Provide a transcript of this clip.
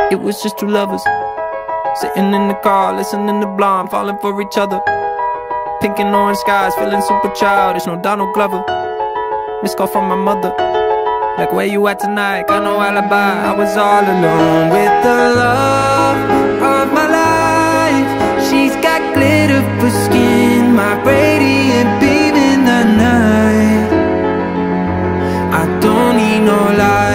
It was just two lovers sitting in the car, listening to Blonde, falling for each other. Pink and orange skies, feeling super childish, no Donald Glover. Missed call from my mother, like, where you at tonight? Got no alibi. I was all alone with the love of my life. She's got glitter for skin, my radiant beam in the night. I don't need no light.